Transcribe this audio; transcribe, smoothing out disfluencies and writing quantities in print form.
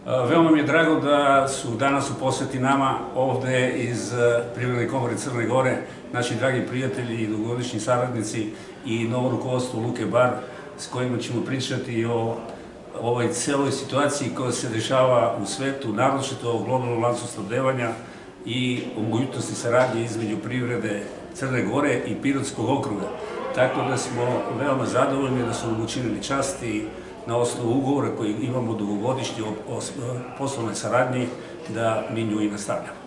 Veoma mi je drago da su danas u poseti nama ovde iz Privredne komore Crne Gore naši dragi prijatelji i dugogodišnji saradnici i novo rukovodstvo Luke Bar, s kojima ćemo pričati o ovoj celoj situaciji koja se dešava u svetu, naročito o globalnom lancu snabdevanja i o mogućnosti saradnje između privrede Crne Gore i Pirotskog okruga. Tako da smo veoma zadovoljni da su nam učinili čast i na osnovu ugovora koji imamo dugogodišnji o poslovnoj saradnji da mi nju i nastavljamo.